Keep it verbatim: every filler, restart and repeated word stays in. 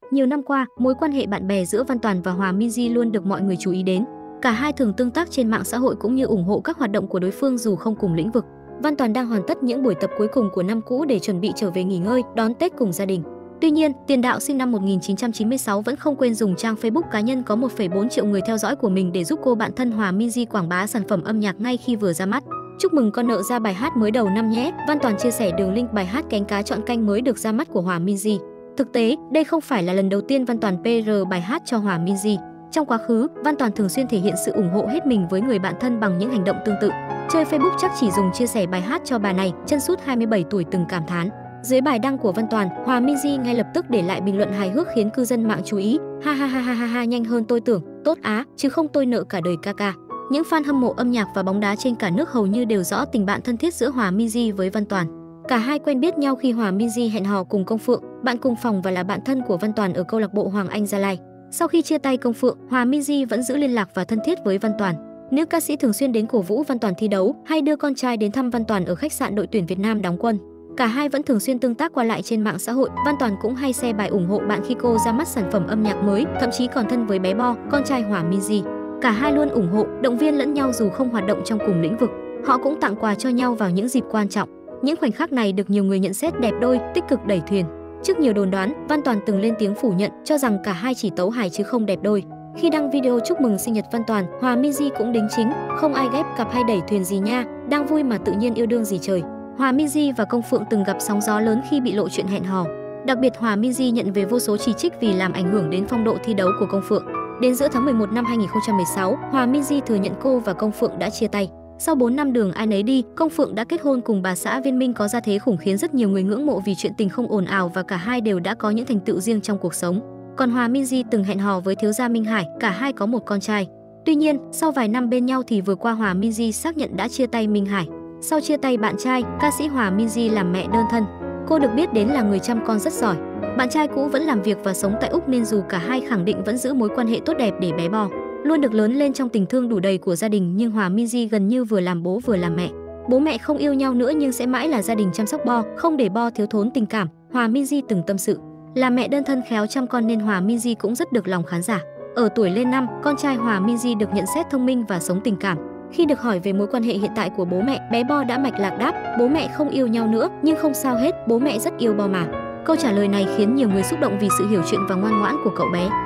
Nhiều năm qua, mối quan hệ bạn bè giữa Văn Toàn và Hòa Minzy luôn được mọi người chú ý đến. Cả hai thường tương tác trên mạng xã hội cũng như ủng hộ các hoạt động của đối phương dù không cùng lĩnh vực. Văn Toàn đang hoàn tất những buổi tập cuối cùng của năm cũ để chuẩn bị trở về nghỉ ngơi, đón Tết cùng gia đình. Tuy nhiên, tiền đạo sinh năm một nghìn chín trăm chín mươi sáu vẫn không quên dùng trang Facebook cá nhân có một phẩy bốn triệu người theo dõi của mình để giúp cô bạn thân Hòa Minzy quảng bá sản phẩm âm nhạc ngay khi vừa ra mắt. Chúc mừng con nợ ra bài hát mới đầu năm nhé. Văn Toàn chia sẻ đường link bài hát Cánh cá chọn canh mới được ra mắt của Hòa Minzy. Thực tế, đây không phải là lần đầu tiên Văn Toàn pê rờ bài hát cho Hòa Minzy. Trong quá khứ, Văn Toàn thường xuyên thể hiện sự ủng hộ hết mình với người bạn thân bằng những hành động tương tự. Chơi Facebook chắc chỉ dùng chia sẻ bài hát cho bà này, chân sút hai mươi bảy tuổi từng cảm thán. Dưới bài đăng của Văn Toàn, Hòa Minzy ngay lập tức để lại bình luận hài hước khiến cư dân mạng chú ý. Ha ha ha ha ha ha, nhanh hơn tôi tưởng, tốt á, chứ không tôi nợ cả đời ca ca. Những fan hâm mộ âm nhạc và bóng đá trên cả nước hầu như đều rõ tình bạn thân thiết giữa Hòa Minzy với Văn Toàn. Cả hai quen biết nhau khi Hòa Minzy hẹn hò cùng Công Phượng, bạn cùng phòng và là bạn thân của Văn Toàn ở câu lạc bộ Hoàng Anh Gia Lai. Sau khi chia tay Công Phượng, Hòa Minzy vẫn giữ liên lạc và thân thiết với Văn Toàn. Nữ ca sĩ thường xuyên đến cổ vũ Văn Toàn thi đấu hay đưa con trai đến thăm Văn Toàn ở khách sạn đội tuyển Việt Nam đóng quân. Cả hai vẫn thường xuyên tương tác qua lại trên mạng xã hội. Văn Toàn cũng hay share bài ủng hộ bạn khi cô ra mắt sản phẩm âm nhạc mới, thậm chí còn thân với bé Bo, con trai Hòa Minzy. Cả hai luôn ủng hộ, động viên lẫn nhau dù không hoạt động trong cùng lĩnh vực. Họ cũng tặng quà cho nhau vào những dịp quan trọng. Những khoảnh khắc này được nhiều người nhận xét đẹp đôi, tích cực đẩy thuyền. Trước nhiều đồn đoán, Văn Toàn từng lên tiếng phủ nhận, cho rằng cả hai chỉ tấu hài chứ không đẹp đôi. Khi đăng video chúc mừng sinh nhật Văn Toàn, Hòa Minzy cũng đính chính, không ai ghép cặp hay đẩy thuyền gì nha, đang vui mà tự nhiên yêu đương gì trời. Hòa Minzy và Công Phượng từng gặp sóng gió lớn khi bị lộ chuyện hẹn hò. Đặc biệt Hòa Minzy nhận về vô số chỉ trích vì làm ảnh hưởng đến phong độ thi đấu của Công Phượng. Đến giữa tháng mười một năm hai nghìn không trăm mười sáu, Hòa Minzy thừa nhận cô và Công Phượng đã chia tay. Sau bốn năm đường ai nấy đi, Công Phượng đã kết hôn cùng bà xã Viên Minh có gia thế khủng khiến rất nhiều người ngưỡng mộ vì chuyện tình không ồn ào và cả hai đều đã có những thành tựu riêng trong cuộc sống. Còn Hòa Minzy từng hẹn hò với thiếu gia Minh Hải, cả hai có một con trai. Tuy nhiên, sau vài năm bên nhau thì vừa qua Hòa Minzy xác nhận đã chia tay Minh Hải. Sau chia tay bạn trai, ca sĩ Hòa Minzy làm mẹ đơn thân. Cô được biết đến là người chăm con rất giỏi. Bạn trai cũ vẫn làm việc và sống tại Úc nên dù cả hai khẳng định vẫn giữ mối quan hệ tốt đẹp để bé Bo luôn được lớn lên trong tình thương đủ đầy của gia đình, nhưng Hòa Minzy gần như vừa làm bố vừa làm mẹ. Bố mẹ không yêu nhau nữa nhưng sẽ mãi là gia đình chăm sóc Bo, không để Bo thiếu thốn tình cảm. Hòa Minzy từng tâm sự, là mẹ đơn thân khéo chăm con nên Hòa Minzy cũng rất được lòng khán giả. Ở tuổi lên năm, con trai Hòa Minzy được nhận xét thông minh và sống tình cảm. Khi được hỏi về mối quan hệ hiện tại của bố mẹ, bé Bo đã mạch lạc đáp, bố mẹ không yêu nhau nữa, nhưng không sao hết, bố mẹ rất yêu Bo mà. Câu trả lời này khiến nhiều người xúc động vì sự hiểu chuyện và ngoan ngoãn của cậu bé.